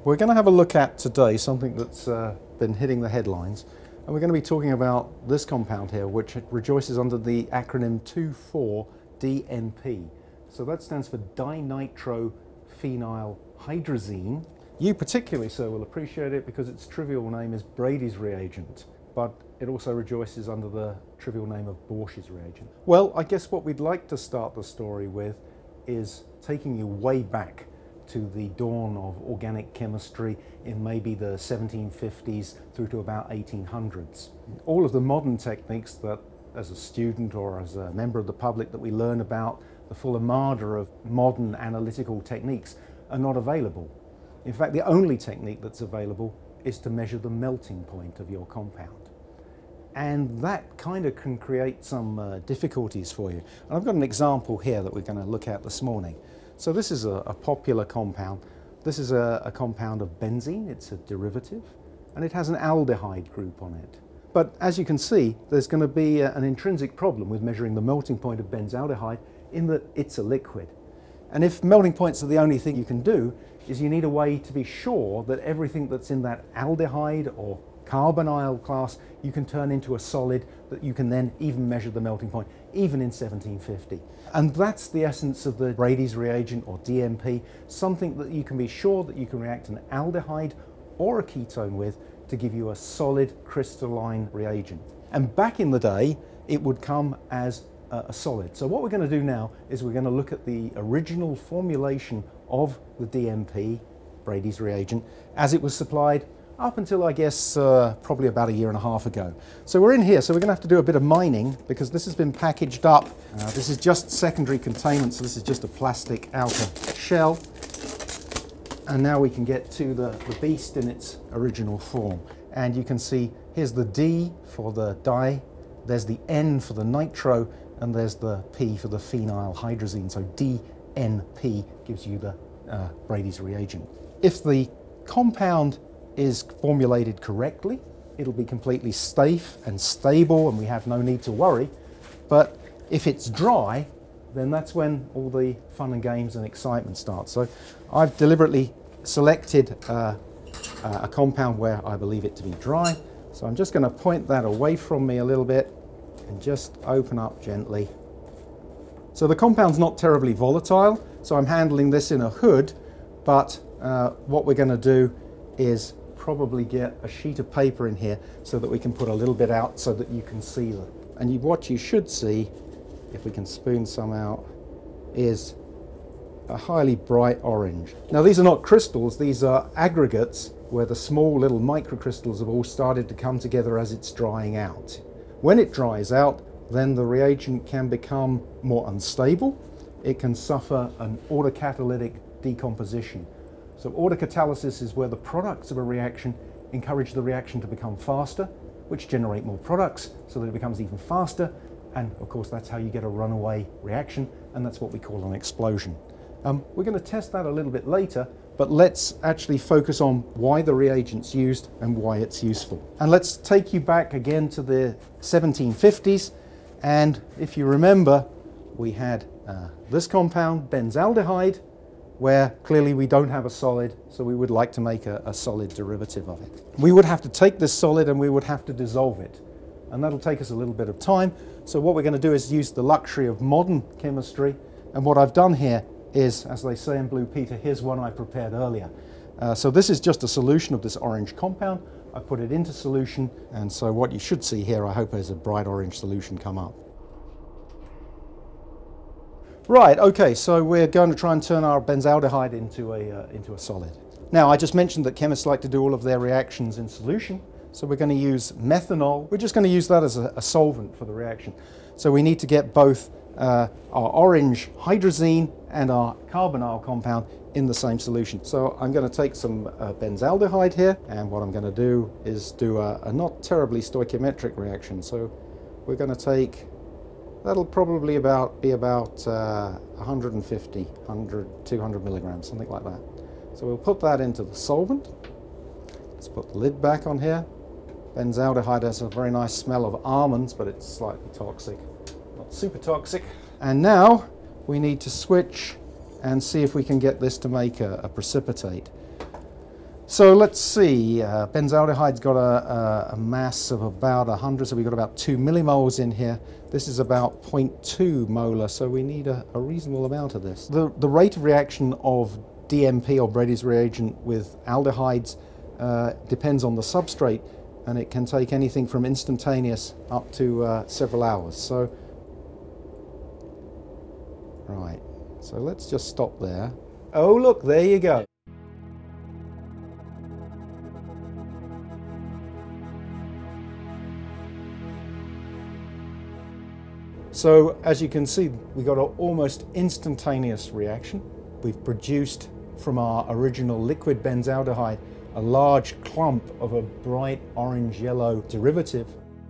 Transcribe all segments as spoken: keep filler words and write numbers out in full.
We're going to have a look at today something that's uh, been hitting the headlines, and we're going to be talking about this compound here, which rejoices under the acronym two four D N P. So that stands for Dinitrophenylhydrazine. You particularly, sir, will appreciate it because its trivial name is Brady's reagent, but it also rejoices under the trivial name of Borsch's reagent. Well, I guess what we'd like to start the story with is taking you way back to the dawn of organic chemistry in maybe the seventeen fifties through to about eighteen hundreds. All of the modern techniques that, as a student or as a member of the public, that we learn about, the full armada of modern analytical techniques, are not available. In fact, the only technique that's available is to measure the melting point of your compound. And that kind of can create some uh, difficulties for you. And I've got an example here that we're going to look at this morning. So this is a, a popular compound. This is a, a compound of benzene. It's a derivative, and it has an aldehyde group on it. But as you can see, there's going to be a, an intrinsic problem with measuring the melting point of benzaldehyde in that it's a liquid. And if melting points are the only thing you can do, is you need a way to be sure that everything that's in that aldehyde or carbonyl class you can turn into a solid that you can then even measure the melting point, even in seventeen fifty. And that's the essence of the Brady's reagent, or D N P, something that you can be sure that you can react an aldehyde or a ketone with to give you a solid crystalline reagent. And back in the day, it would come as a, a solid. So what we're going to do now is we're going to look at the original formulation of the D N P, Brady's reagent, as it was supplied up until, I guess, uh, probably about a year and a half ago. So we're in here, so we're going to have to do a bit of mining because this has been packaged up. Uh, this is just secondary containment, so this is just a plastic outer shell. And now we can get to the, the beast in its original form. And you can see here's the D for the di, there's the N for the nitro, and there's the P for the phenylhydrazine. So D N P gives you the uh, Brady's reagent. If the compound is formulated correctly, it'll be completely safe and stable and we have no need to worry. But if it's dry, then that's when all the fun and games and excitement starts. So I've deliberately selected uh, uh, a compound where I believe it to be dry. So I'm just going to point that away from me a little bit and just open up gently. So the compound's not terribly volatile, so I'm handling this in a hood, but uh, what we're going to do is probably get a sheet of paper in here so that we can put a little bit out so that you can see them. And you, what you should see, if we can spoon some out, is a highly bright orange. Now these are not crystals, these are aggregates where the small little microcrystals have all started to come together as it's drying out. When it dries out, then the reagent can become more unstable. It can suffer an autocatalytic decomposition. So autocatalysis is where the products of a reaction encourage the reaction to become faster, which generate more products so that it becomes even faster. And of course, that's how you get a runaway reaction, and that's what we call an explosion. Um, we're going to test that a little bit later, but let's actually focus on why the reagent's used and why it's useful. And let's take you back again to the seventeen fifties. And if you remember, we had uh, this compound, benzaldehyde, where clearly we don't have a solid, so we would like to make a, a solid derivative of it. We would have to take this solid and we would have to dissolve it. And that'll take us a little bit of time. So what we're going to do is use the luxury of modern chemistry. And what I've done here is, as they say in Blue Peter, here's one I prepared earlier. Uh, so this is just a solution of this orange compound. I put it into solution, and so what you should see here, I hope, is a bright orange solution come up. Right, okay, so we're going to try and turn our benzaldehyde into a, uh, into a solid. Now, I just mentioned that chemists like to do all of their reactions in solution, so we're going to use methanol. We're just going to use that as a, a solvent for the reaction. So we need to get both uh, our orange hydrazine and our carbonyl compound in the same solution. So I'm going to take some uh, benzaldehyde here, and what I'm going to do is do a, a not terribly stoichiometric reaction. So we're going to take, that'll probably about be about uh, one hundred fifty, one hundred, two hundred milligrams, something like that. So we'll put that into the solvent. Let's put the lid back on here. Benzaldehyde has a very nice smell of almonds, but it's slightly toxic, not super toxic. And now we need to switch and see if we can get this to make a, a precipitate. So let's see, uh, benzaldehyde's got a, a, a mass of about one hundred, so we've got about two millimoles in here. This is about zero point two molar, so we need a, a reasonable amount of this. The, the rate of reaction of D M P, or Brady's reagent, with aldehydes uh, depends on the substrate, and it can take anything from instantaneous up to uh, several hours. So, right, so let's just stop there. Oh look, there you go. So as you can see, we got an almost instantaneous reaction. We've produced from our original liquid benzaldehyde a large clump of a bright orange-yellow derivative.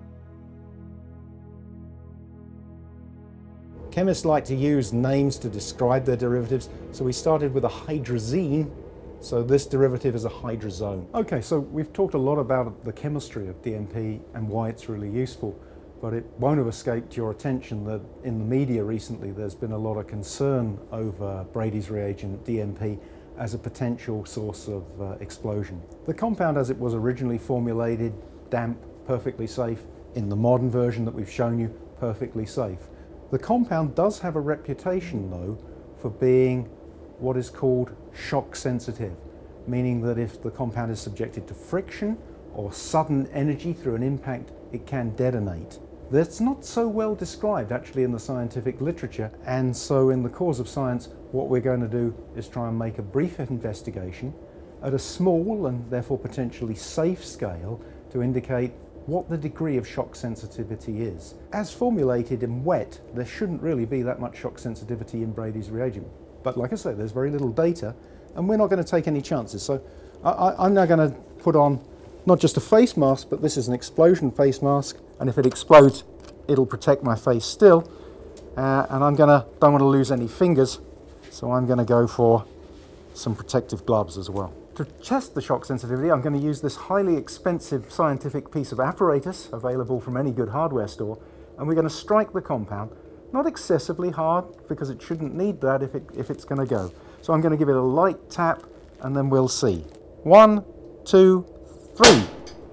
Chemists like to use names to describe their derivatives, so we started with a hydrazine, so this derivative is a hydrazone. Okay, so we've talked a lot about the chemistry of D M P and why it's really useful. But it won't have escaped your attention that in the media recently there's been a lot of concern over Brady's reagent, D M P, as a potential source of uh, explosion. The compound as it was originally formulated, damp, perfectly safe. In the modern version that we've shown you, perfectly safe. The compound does have a reputation though for being what is called shock sensitive, meaning that if the compound is subjected to friction or sudden energy through an impact, it can detonate. That's not so well described actually in the scientific literature, and so in the cause of science what we're going to do is try and make a brief investigation at a small and therefore potentially safe scale to indicate what the degree of shock sensitivity is. As formulated in wet, there shouldn't really be that much shock sensitivity in Brady's reagent, but like I say, there's very little data and we're not going to take any chances. So I, I'm now going to put on not just a face mask, but this is an explosion face mask, and if it explodes, it'll protect my face still. Uh, and I'm gonna, don't want to lose any fingers, so I'm gonna go for some protective gloves as well. To test the shock sensitivity, I'm going to use this highly expensive scientific piece of apparatus available from any good hardware store, and we're going to strike the compound, not excessively hard, because it shouldn't need that if, it, if it's going to go. So I'm going to give it a light tap, and then we'll see. One, two, three.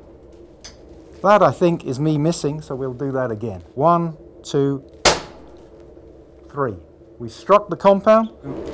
That, I think, is me missing, so we'll do that again. One, two, three. We struck the compound.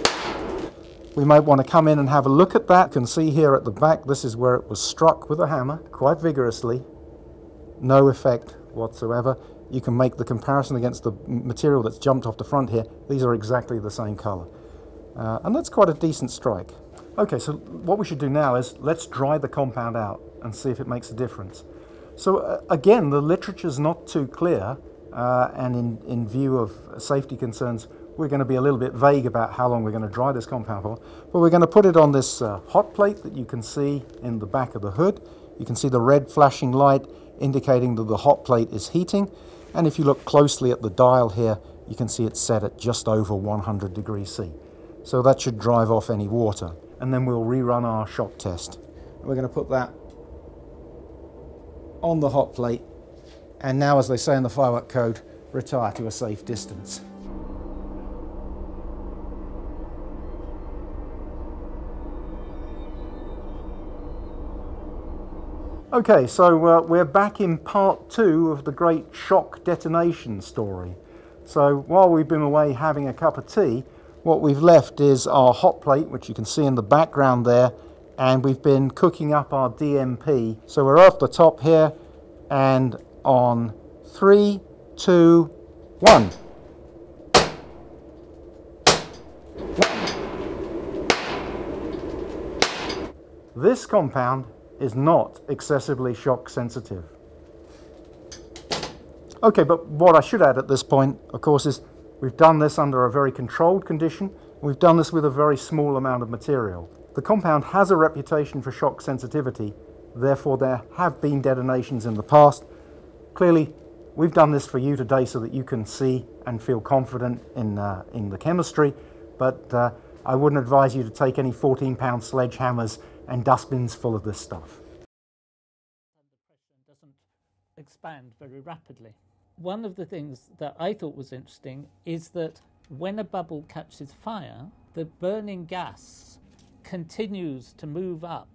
We might want to come in and have a look at that. You can see here at the back, this is where it was struck with a hammer, quite vigorously. No effect whatsoever. You can make the comparison against the material that's jumped off the front here. These are exactly the same color. Uh, and that's quite a decent strike. Okay, so what we should do now is let's dry the compound out and see if it makes a difference. So uh, again, the literature's not too clear, uh, and in, in view of safety concerns, we're going to be a little bit vague about how long we're going to dry this compound for. But we're going to put it on this uh, hot plate that you can see in the back of the hood. You can see the red flashing light indicating that the hot plate is heating. And if you look closely at the dial here, you can see it's set at just over one hundred degrees C. So that should drive off any water. And then we'll rerun our shock test. We're going to put that on the hot plate. And now, as they say in the firework code, retire to a safe distance. Okay, so uh, we're back in part two of the great shock detonation story. So while we've been away having a cup of tea, what we've left is our hot plate, which you can see in the background there, and we've been cooking up our D M P. So we're off the top here, and on three, two, one. This compound is not excessively shock sensitive. Okay, but what I should add at this point, of course, is we've done this under a very controlled condition. We've done this with a very small amount of material. The compound has a reputation for shock sensitivity, therefore there have been detonations in the past. Clearly, we've done this for you today so that you can see and feel confident in, uh, in the chemistry, but uh, I wouldn't advise you to take any fourteen pound sledgehammers and dustbins full of this stuff. Doesn't expand very rapidly. One of the things that I thought was interesting is that when a bubble catches fire, the burning gas continues to move up